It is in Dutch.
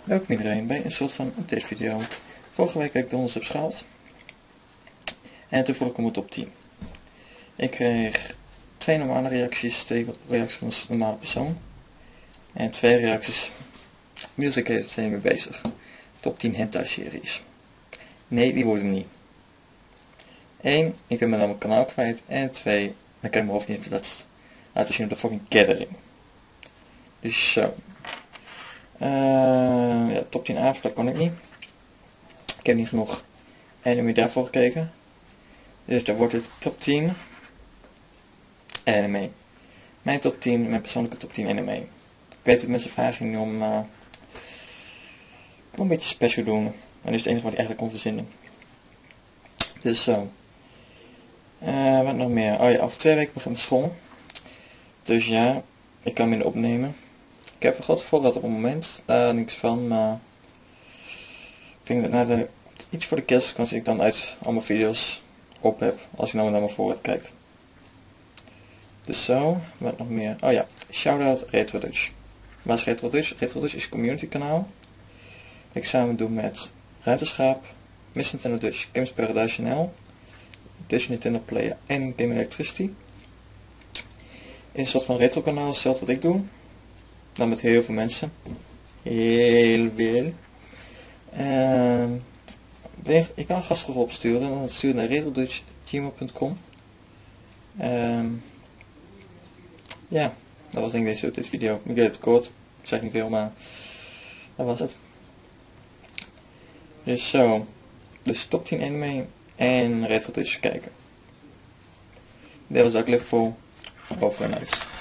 Welkom iedereen bij een soort van update video. Vorige week heb ik de 100 subs gehaald. En toen vroeg ik om het top 10. Ik kreeg 2 normale reacties, 2 reacties van een normale persoon. En 2 reacties. Inmiddels zijn we mee bezig. Top 10 hentai series. Nee, die wordt hem niet. 1, ik ben mijn kanaal kwijt. En 2, dan kan ik me over niet laten zien op de fucking gathering. Dus zo. Ja, top 10 avond, dat kon ik niet. Ik heb niet genoeg anime daarvoor gekeken. Dus dan wordt het top 10 anime. Mijn top 10, mijn persoonlijke top 10 anime. Ik weet dat mensen vragen om een beetje special doen. Maar dat is het enige wat ik eigenlijk kon verzinnen. Dus zo. Wat nog meer? Oh ja, over 2 weken begint mijn school. Dus ja, ik kan minder opnemen. Ik heb een groot voorraad op het moment. Daar niks van, maar ik denk dat iets voor de kerstvakantie ik dan uit allemaal video's op heb. Als ik nou naar mijn voorraad kijk. Dus zo, wat nog meer? Oh ja, shoutout Retro Dutch. Waar is Retro Dutch? Retro Dutch is een community kanaal. Dat ik samen doe met Ruimteschaap, Miss Nintendo Dutch, Games Paradise Channel, Dutch Nintendo Player en Game Electricity. Is een soort van retro kanaal, hetzelfde wat ik doe. Dan met heel veel mensen. Heel veel. Ik kan een gastgroep opsturen. Dan stuur je naar retrodutch@gmail.com. Ja, dat was denk ik deze update video. Ik weet het kort. Ik zeg niet veel, maar dat was het. Dus zo. Dus top 10 anime en retrodutch kijken. Dit was ook leuk voor. Over en uit.